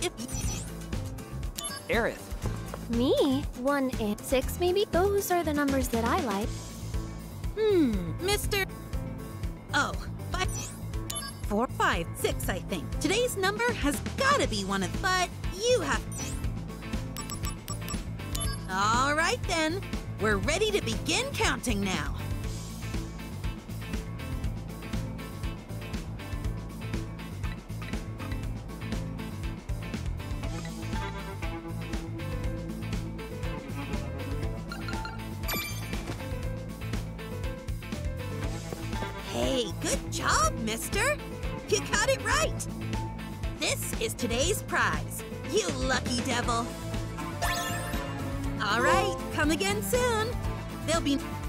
if... Aerith. Me? 1 and 6, maybe? Those are the numbers that I like. Mr. Oh, 5, 4, 5, 6, I think. Today's number has gotta be one of... But you have... All right, then. We're ready to begin counting now. Hey, good job, mister. You got it right. This is today's prize. You lucky devil. All right, come again soon. There'll be...